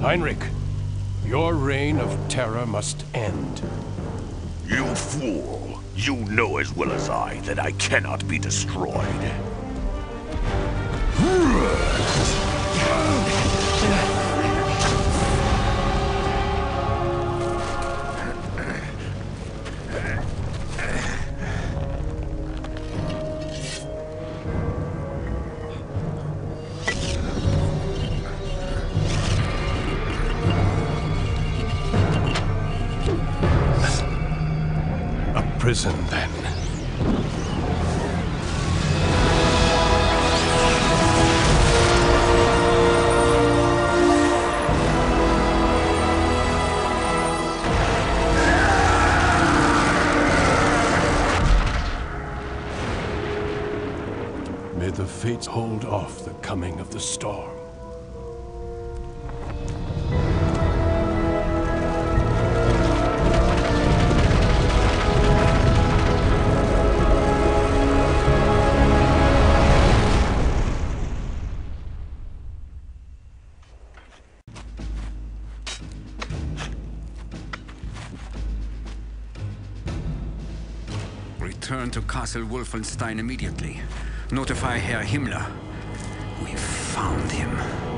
Heinrich, your reign of terror must end. You fool! You know as well as I that I cannot be destroyed. Prison, then. May the fates hold off the coming of the storm. Return to Castle Wolfenstein immediately. Notify Herr Himmler. We found him.